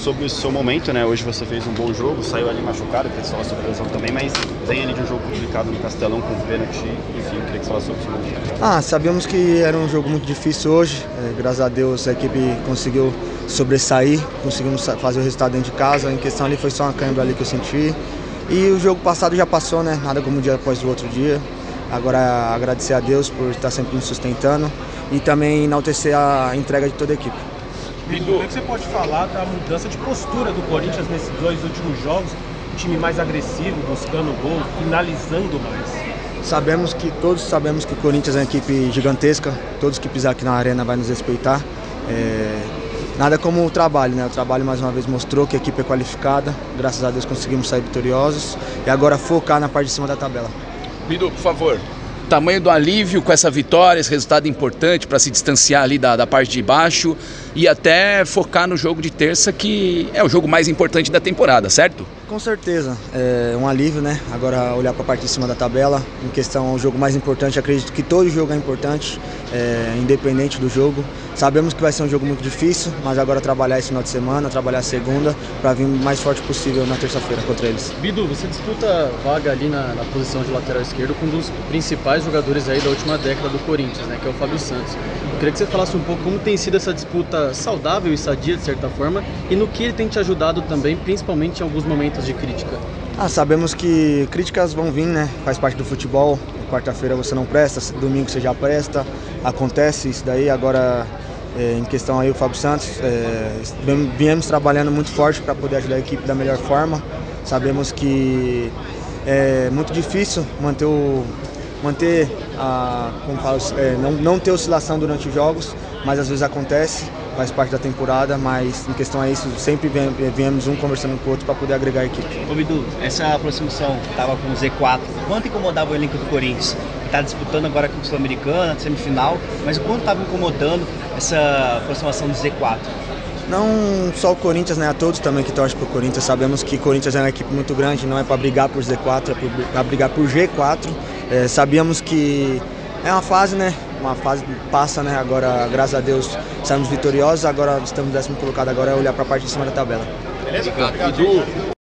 sobre o seu momento, né? Hoje você fez um bom jogo, saiu ali machucado, queria falar sobre a lesão também, mas vem ali de um jogo complicado no Castelão com o pênalti, enfim, queria que você falasse sobre o seu momento. Sabíamos que era um jogo muito difícil hoje, graças a Deus a equipe conseguiu sobressair, conseguimos fazer o resultado dentro de casa, em questão ali foi só uma câimbra ali que eu senti. E o jogo passado já passou, né? Nada como um dia após o outro dia. Agora agradecer a Deus por estar sempre nos sustentando e também enaltecer a entrega de toda a equipe. Bidu, o que você pode falar da mudança de postura do Corinthians nesses 2 últimos jogos? Um time mais agressivo, buscando gol, finalizando mais. Todos sabemos que o Corinthians é uma equipe gigantesca, todos que pisar aqui na arena vai nos respeitar. Nada como o trabalho, né? O trabalho mais uma vez mostrou que a equipe é qualificada, graças a Deus conseguimos sair vitoriosos e agora focar na parte de cima da tabela. Bidu, por favor. Tamanho do alívio com essa vitória, esse resultado importante para se distanciar ali da parte de baixo e até focar no jogo de terça, que é o jogo mais importante da temporada, certo? Com certeza, é um alívio, né? Agora olhar para a parte de cima da tabela, em questão ao jogo mais importante, acredito que todo jogo é importante, independente do jogo. Sabemos que vai ser um jogo muito difícil, mas agora trabalhar esse final de semana, trabalhar a segunda, para vir o mais forte possível na terça-feira contra eles. Bidu, você disputa vaga ali na posição de lateral esquerdo com um dos principais jogadores aí da última década do Corinthians, né? Que é o Fábio Santos. Eu queria que você falasse um pouco como tem sido essa disputa saudável e sadia, de certa forma, e no que ele tem te ajudado também, principalmente em alguns momentos de crítica. Sabemos que críticas vão vir, né? Faz parte do futebol. Quarta-feira você não presta, domingo você já presta. Acontece isso daí. Agora, em questão aí o Fábio Santos, viemos trabalhando muito forte para poder ajudar a equipe da melhor forma. Sabemos que é muito difícil não ter oscilação durante os jogos, mas às vezes acontece, faz parte da temporada, mas em questão a isso, sempre viemos um conversando com o outro para poder agregar a equipe. Ô Bidu, essa aproximação estava com o Z4, quanto incomodava o elenco do Corinthians? Está disputando agora com o Sul-Americana, semifinal, mas o quanto estava incomodando essa aproximação do Z4? Não só o Corinthians, né? A todos também que torcem para o Corinthians. Sabemos que o Corinthians é uma equipe muito grande, não é para brigar por Z4, é para brigar por G4. Sabíamos que é uma fase, né? Uma fase passa, né? Agora, graças a Deus, saímos vitoriosos, agora estamos 10º colocado, agora é olhar para a parte de cima da tabela. Beleza? Obrigado.